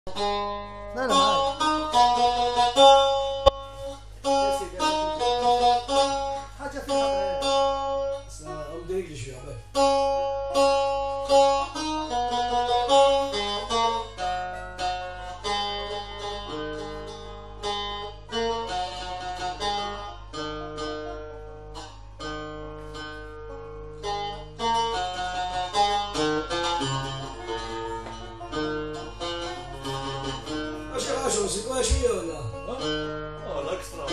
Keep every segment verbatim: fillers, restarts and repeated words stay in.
لا لا معاك يا سيدي حاجة فيها بس أودي رجلي شوية موسيقى شوية ولا؟ اه لا اكسترا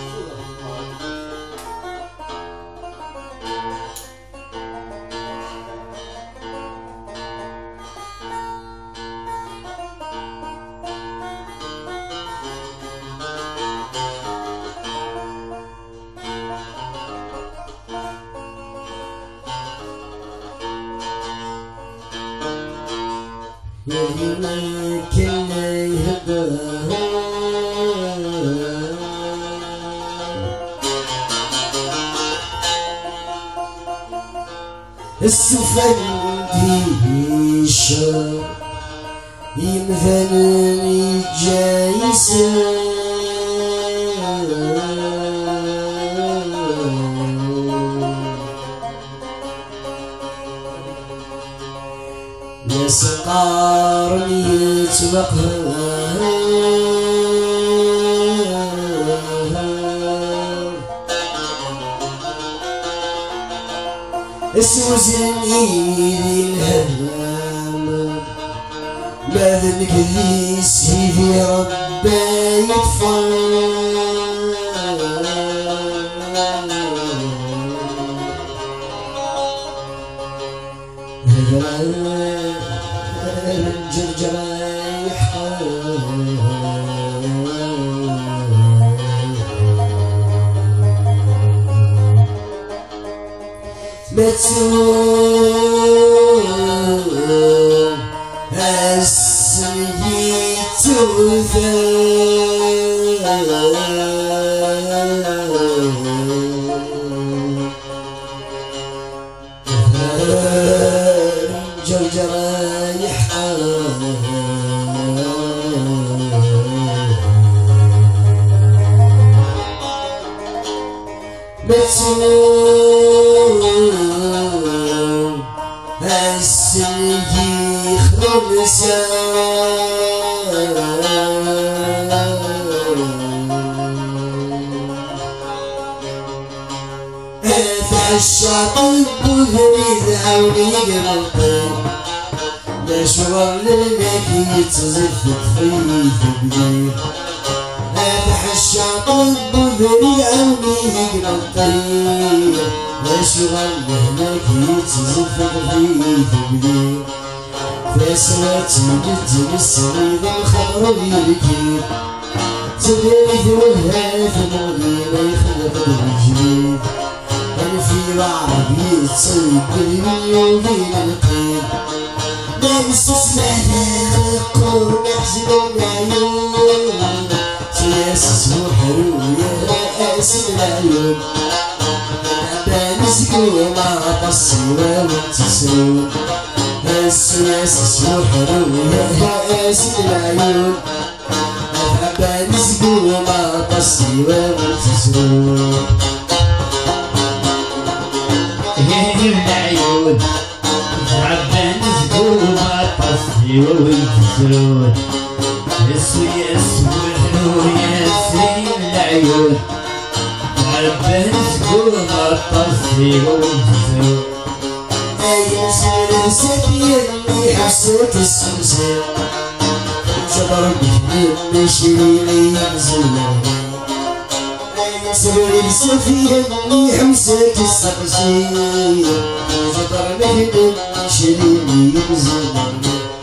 يهمك اللي يهبه السفندي الشر يمثلني جايسه يا سقار يتوقف اسوزني الهام باذنك ذي سيدي ربي يطفى الجرجر يحقن بتوم اسمي الجرجر يحقن بتوم السلكي خمسة اتعشى طب وهريد عوني قلبي مشوار لك يتزف تخيف بديل اتعشى طب وهريد عوني قلبي مشوار لك يتزف تخيف بديل فاسوات جد السريد الخضر يركب تبيث والهاث مغني ما يخلق الجديد انا في بعض يتصيب باليومين القيد ما نستسمع للقوم يحزنون العيون سياسس وحروية رئاسي العيون حتى نسقوا مع قصيرة وانتسرون السياسس وحروية رئاسي العيون حتى نسقوا مع قصيرة وانتسرون هيني العيون تعبان زقوما طصي وينكسرون السياس والحنوية سين العيون تعبان زقوما طصي وينكسرون أي مسير سفير اللي حسيت السمسم جبر بحنين مشيلي ينزلون سبيل سفيه اللي حمسك السقسير جبر مهد شريني ينزل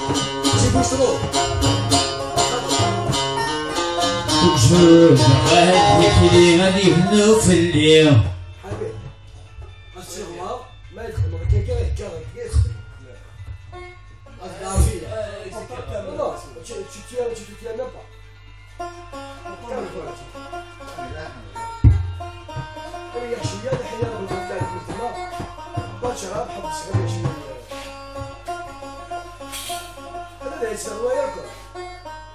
تجوز واحد يكلي غادي يبنو في الليل حبيبي أصير الله ما يدخل ما كان كذا يتجرب يدخل أصدقائي لا تشتيا تشتيا نبض يا شوية الحين أنا قلت لك مثل ما بشرب حب السكر شوية هذا اللي يسوى ياكل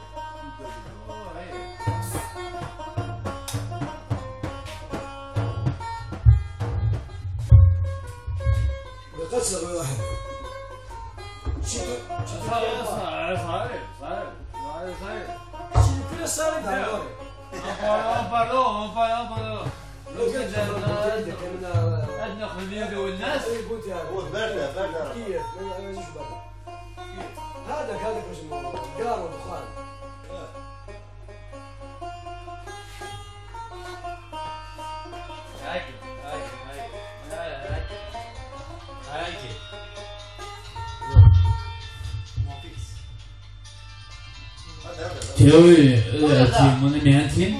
قصر واحد شتو شتو صاير صاير صاير صاير صاير شتو كل صار ده امبارلو امبارلو لو كنت عندك انا عندنا خليل والناس قلت يا هو باردة باردة كيف ما نجيش برا هذاك هذاك وش اسمه قار ودخان هاكي هاكي هاكي هاكي تقول mon ami intime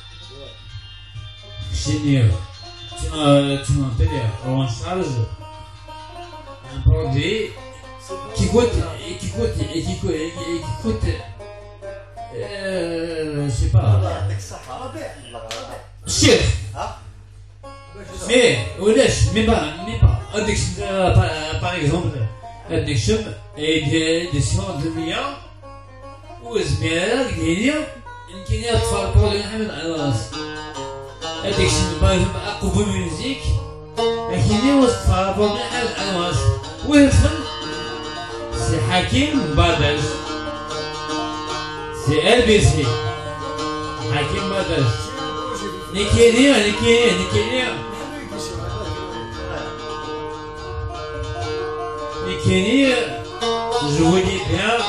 génial tu m'appelles en charge un produit qui coûte et qui coûte et qui coûte et qui coûte euh, je sais pas يعطيك الصحة cher ها mais ولاش mais pas mais pas addiction par exemple addiction et addiction de millions وزميلة قدينية يمكن يطفى برودوي محمد على راسي هاديك الشيء باغي أقوى ميوزيك لكن يوصف برودوي محمد على راسي ويدخل سي حكيم باداج سي ال بي سي حكيم باداج نيكينيا نيكينيا نيكينيا نيكينيا جويني بيان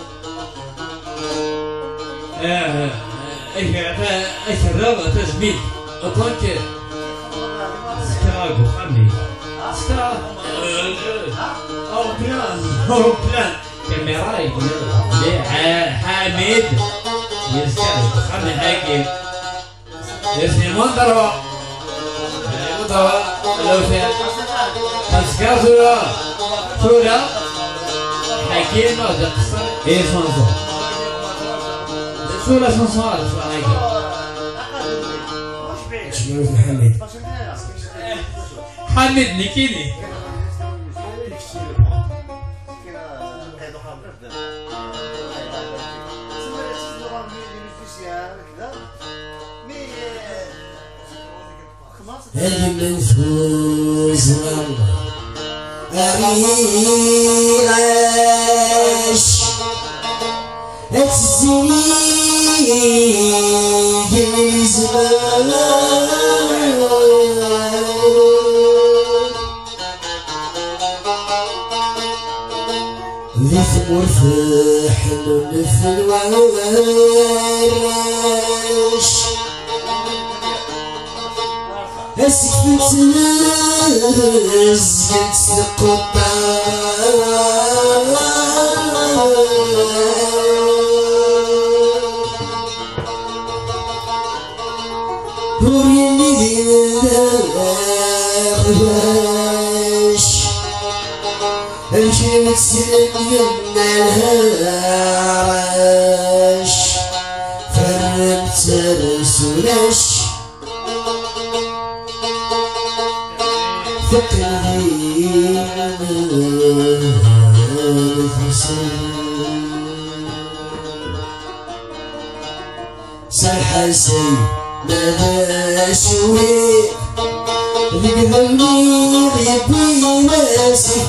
الرياضة تجميل أطلق سكراغو خمي سكراغو أو بلان أو بلان كاميرا يقول حامد يسكراغو خمي حاكي يسمي منظرة منظرة لو فيها تسكراغو فولا حكيم أو دقصر إيه صنصر شو لا شنصر هذا شنو محمد حمد نكيني هل منفوز والله أريعش أتزيد الزمان ذي ثمر فحل مثل وعرش أسكت نزلت القطار هوري اللي ذاش الجيم تسلم يمنا الهراش فرمت رسولش سرحسي ماذا شوي ذكرني غيبي ناسي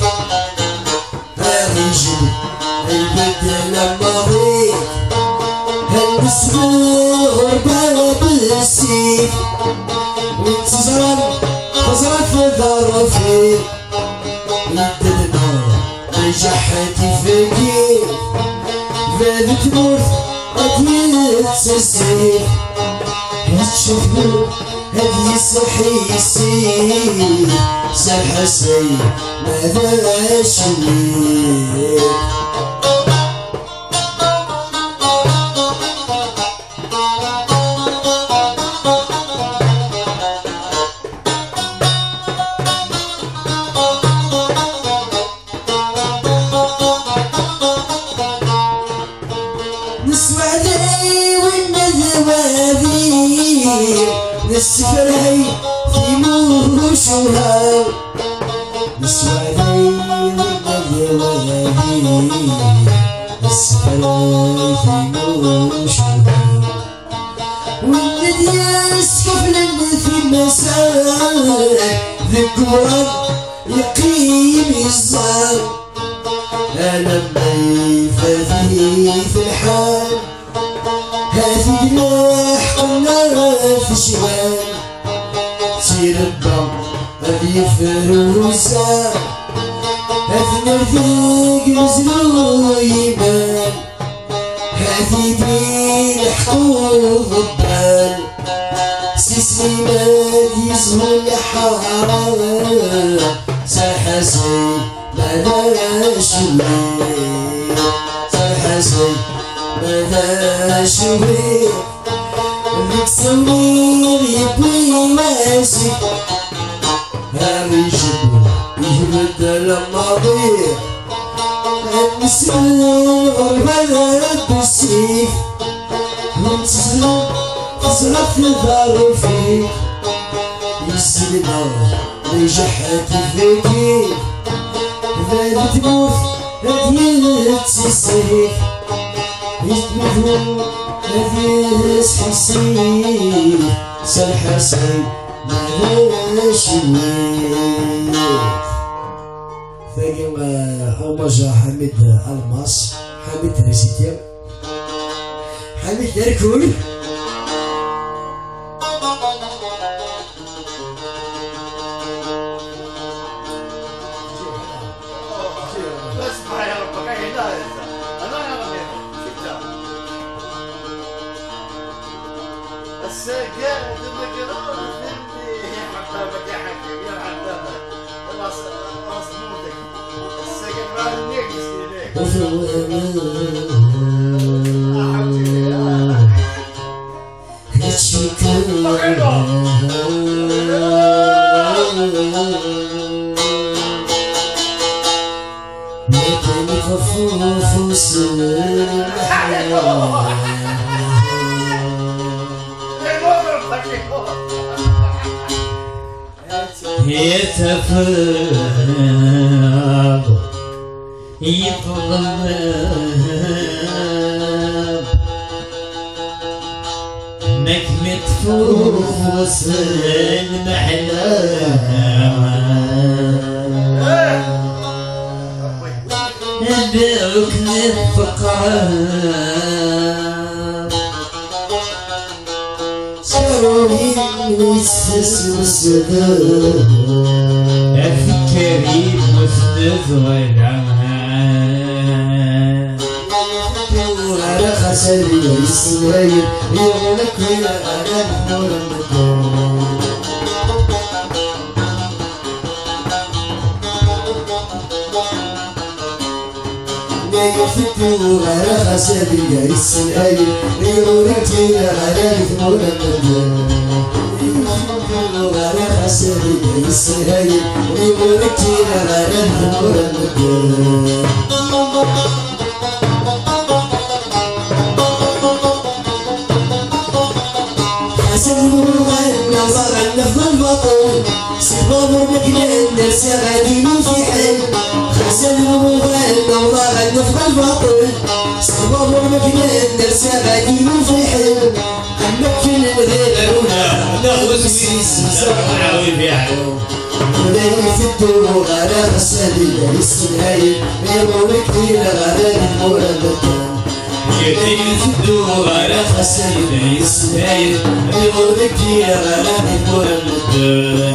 الرجل البدل المريض هالمسرور باب السيف وانتظرا تزرع في ظرفي يدلنا نجحتي في كيف فادي تموت أديت السيف هتشوفو هدي صحيسي سرحسي ماذا شويك نسفري في موشها نسوالي والنذوالي نسفري في موشها والندي يسكفلن في المساء ذكرا يقيم الزار أنا بيفاذي في الحال هذي جناح قلنا في الشمال تيربى هذي فروسة هذي نرفيق نزلو يبان هذي دين حقوق الضال سليمان يزهو الحرام سحسين ملاش وين سحسين ملاش وين ذيك سمير يبوي ماسك هاوي يجبو يهبد الماضي النسل غربة بالسيف وانتظر تزرع في الدار فيك يسلنا نجحت فيكي ذا تموت هذي تسيسيك يتمثل هذي تحسيك سالحسن مالاش وين فاقم هوماج حميد الماس حميد ريسيتير حميد داركول اسمع يا ربك هنا انا يا ربي شفتها السجاد المقرار اللي حطها يا حكيم يا حطها راس راس مودك السجاد ما عليك مسكين يتفرغ يطلب نكمة فوس المحلى ندعوك للفقراء سوي وستسوسد أخي كريم مستذ والعمان على خسري السويد يغلق إلى أنا نور المكان يفتو على خسري السويد يغلق إلى أنا نور المكان يفتو على خسري السويد يغلق إلى أنا نور المكان سباب المكنان نفسه غادي في حل خسن المغال نوضع النفخ الباطل سباب المكنان نفسه غادي في حل المكن الغير عرونا نغوز سيس سبعة ويبيعو ولا يفتو غالا خسالي يسنهاي يمونك دينا غالا نمورا المكان يفتو غالا خسالي يسنهاي يمونك دينا غالا نمورا المكان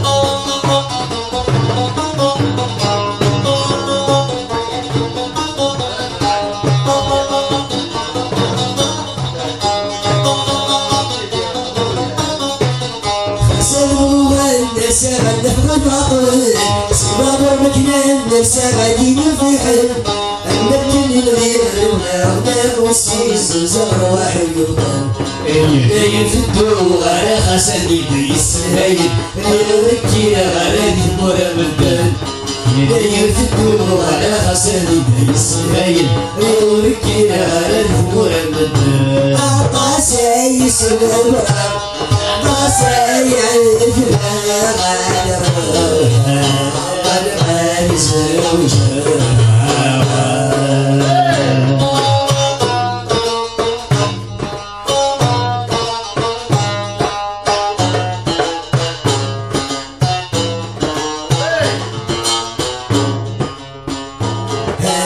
سباب المكنان نفسه غادي في حل المكن الغير ونغنى وسيس زهر واحد يبان اللي يفتو على خسني بيسهل يغركي على ذمور المكان اللي يفتو على خسني بيسهل يغركي على ذمور المكان أعطى سيس الغرام أعطى سيس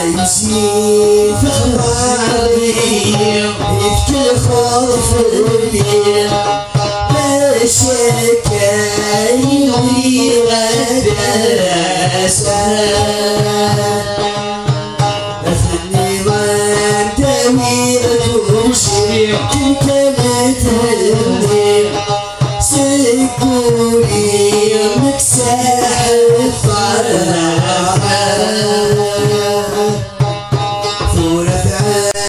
يزيد فخراني يذكر خوف البيع مشاكل غدا سهل